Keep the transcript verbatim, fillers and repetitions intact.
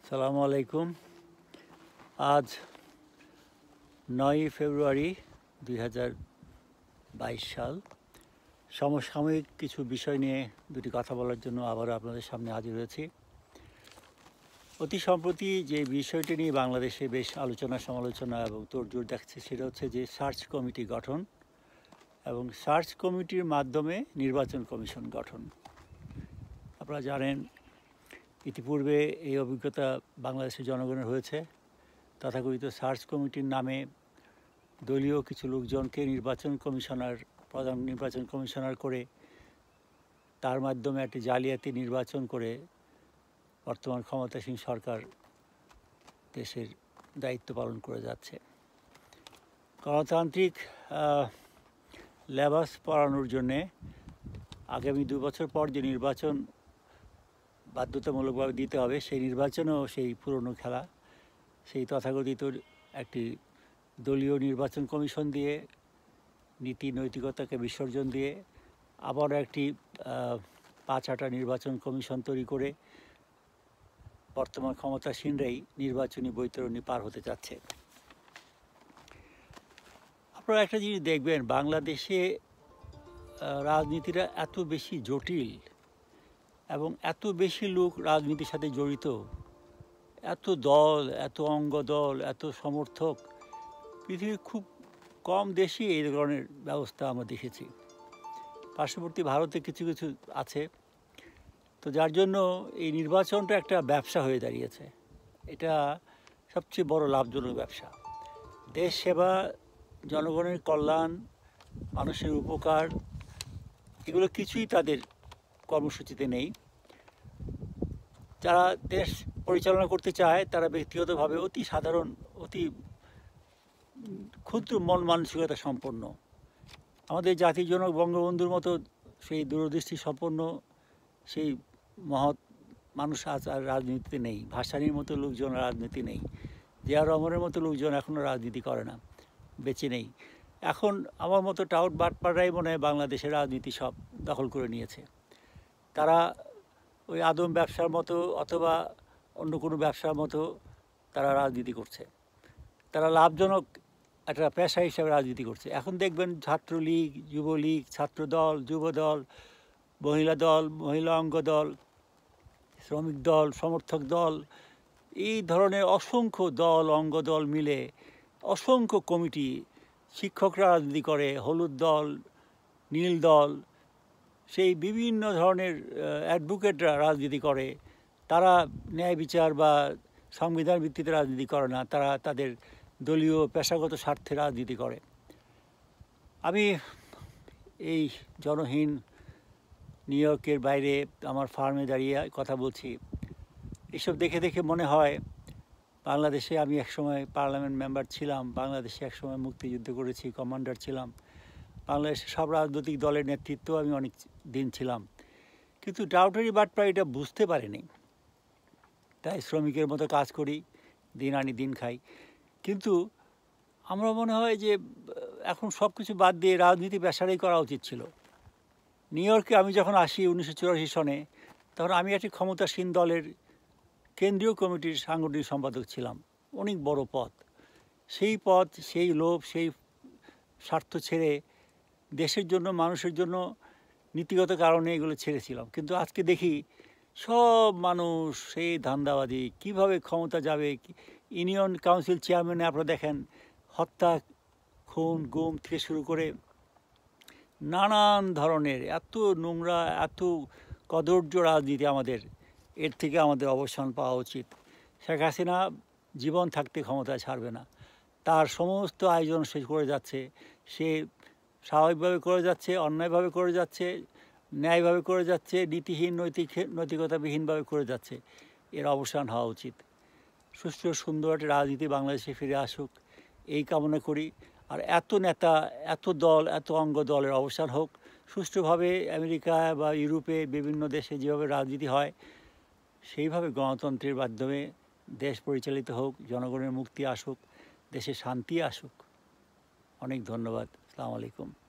সালামু আলাইকুম। আজ নয়ই ফেব্রুয়ারি দুই হাজার বাইশ সাল। সমসাময়িক কিছু বিষয় নিয়ে দুটি কথা বলার জন্য আবারও আপনাদের সামনে হাজির হয়েছি। অতি সম্প্রতি যে বিষয়টি নিয়ে বাংলাদেশে বেশ আলোচনা সমালোচনা এবং তোড়জোড় দেখছে সেটা হচ্ছে যে সার্চ কমিটি গঠন এবং সার্চ কমিটির মাধ্যমে নির্বাচন কমিশন গঠন। আপনারা জানেন ইতিপূর্বে এই অভিজ্ঞতা বাংলাদেশের জনগণের হয়েছে। তথাকথিত সার্চ কমিটির নামে দলীয় কিছু লোকজনকে নির্বাচন কমিশনার প্রধান নির্বাচন কমিশনার করে তার মাধ্যমে একটি জালিয়াতি নির্বাচন করে বর্তমান ক্ষমতাসীন সরকার দেশের দায়িত্ব পালন করে যাচ্ছে। গণতান্ত্রিক লেবাস পরানোর জন্যে আগামী দু বছর পর যে নির্বাচন বাধ্যতামূলকভাবে দিতে হবে সেই নির্বাচনেও সেই পুরনো খেলা, সেই তথাকথিত একটি দলীয় নির্বাচন কমিশন দিয়ে নীতি নৈতিকতাকে বিসর্জন দিয়ে আবার একটি পাঁচ আটা নির্বাচন কমিশন তৈরি করে বর্তমান ক্ষমতাসীনরাই নির্বাচনী বৈতরণী পার হতে যাচ্ছে। আপনারা একটা জিনিস দেখবেন, বাংলাদেশে রাজনীতিটা এত বেশি জটিল এবং এত বেশি লোক রাজনীতির সাথে জড়িত, এত দল, এত অঙ্গ দল, এত সমর্থক, পৃথিবীর খুব কম দেশই এই ধরনের ব্যবস্থা আমরা দেখেছি। পার্শ্ববর্তী ভারতে কিছু কিছু আছে, তো যার জন্য এই নির্বাচনটা একটা ব্যবসা হয়ে দাঁড়িয়েছে। এটা সবচেয়ে বড় লাভজনক ব্যবসা। দেশ সেবা, জনগণের কল্যাণ, মানুষের উপকার, এগুলো কিছুই তাদের কর্মসূচিতে নেই। যারা দেশ পরিচালনা করতে চায় তারা ব্যক্তিগতভাবে অতি সাধারণ, অতি ক্ষুদ্র মন মানসিকতা সম্পন্ন। আমাদের জাতির জনক বঙ্গবন্ধুর মতো সেই দূরদৃষ্টি সম্পন্ন সেই মহৎ মানুষ আজ আর রাজনীতিতে নেই। ভাসানীর মতো লোকজন রাজনীতি নেই। জিয়া রহমানের মতো লোকজন এখনও রাজনীতি করে না, বেঁচে নেই। এখন আমার মতো টাউট বাটপাড়াই মনে হয় বাংলাদেশের রাজনীতি সব দখল করে নিয়েছে। তারা ওই আদম ব্যবসার মতো অথবা অন্য কোনো ব্যবসার মতো তারা রাজনীতি করছে। তারা লাভজনক একটা পেশা হিসাবে রাজনীতি করছে। এখন দেখবেন ছাত্রলীগ, যুবলীগ, ছাত্রদল, যুবদল, মহিলা দল, মহিলা অঙ্গ দল, শ্রমিক দল, সমর্থক দল, এই ধরনের অসংখ্য দল অঙ্গ দল মিলে অসংখ্য কমিটি, শিক্ষকরা রাজনীতি করে, হলুদ দল, নীল দল, সেই বিভিন্ন ধরনের অ্যাডভোকেটরা রাজনীতি করে। তারা ন্যায় বিচার বা সংবিধান ভিত্তিতে রাজনীতি করে না, তারা তাদের দলীয় পেশাগত স্বার্থে রাজনীতি করে। আমি এই জনহীন নিউ ইয়র্কের বাইরে আমার ফার্মে দাঁড়িয়ে কথা বলছি। এসব দেখে দেখে মনে হয় বাংলাদেশে আমি একসময় পার্লামেন্ট মেম্বার ছিলাম, বাংলাদেশে একসময় মুক্তিযুদ্ধ করেছি, কমান্ডার ছিলাম, বাংলাদেশের সব রাজনৈতিক দলের নেতৃত্ব আমি অনেক দিন ছিলাম, কিন্তু ডাউটারি বাটপাড়ি এটা বুঝতে পারিনি। তাই শ্রমিকের মতো কাজ করি, দিন আনি দিন খাই। কিন্তু আমরা মনে হয় যে এখন সব কিছু বাদ দিয়ে রাজনীতি পেশারাই করা উচিত ছিল। নিউ ইয়র্কে আমি যখন আসি উনিশশো চুরাশি সনে, তখন আমি একটি ক্ষমতাসীন দলের কেন্দ্রীয় কমিটির সাংগঠনিক সম্পাদক ছিলাম, অনেক বড় পদ। সেই পদ, সেই লোভ, সেই স্বার্থ ছেড়ে দেশের জন্য, মানুষের জন্য নীতিগত কারণে এগুলো ছেড়েছিলাম। কিন্তু আজকে দেখি সব মানুষ সেই ধান্দাবাদী, কিভাবে ক্ষমতা যাবে। ইউনিয়ন কাউন্সিল চেয়ারম্যানে আপনারা দেখেন হত্যা, খুন, গুম থেকে শুরু করে নানান ধরনের এত নোংরা, এত কদর্য রাজনীতি আমাদের, এর থেকে আমাদের অবসান পাওয়া উচিত। শেখ হাসিনা জীবন থাকতে ক্ষমতা ছাড়বে না। তার সমস্ত আয়োজন সে করে যাচ্ছে, সে স্বাভাবিকভাবে করে যাচ্ছে, অন্যায়ভাবে করে যাচ্ছে, ন্যায়ভাবে করে যাচ্ছে, নীতিহীন, নৈতিক নৈতিকতাবিহীনভাবে করে যাচ্ছে। এর অবসান হওয়া উচিত। সুষ্ঠু সুন্দর একটা রাজনীতি বাংলাদেশে ফিরে আসুক, এই কামনা করি। আর এত নেতা, এত দল, এত অঙ্গ দলের অবসান হোক। সুষ্ঠুভাবে আমেরিকা বা ইউরোপে বিভিন্ন দেশে যেভাবে রাজনীতি হয় সেইভাবে গণতন্ত্রের মাধ্যমে দেশ পরিচালিত হোক, জনগণের মুক্তি আসুক, দেশে শান্তি আসুক। অনেক ধন্যবাদ। আসসালামু আলাইকুম।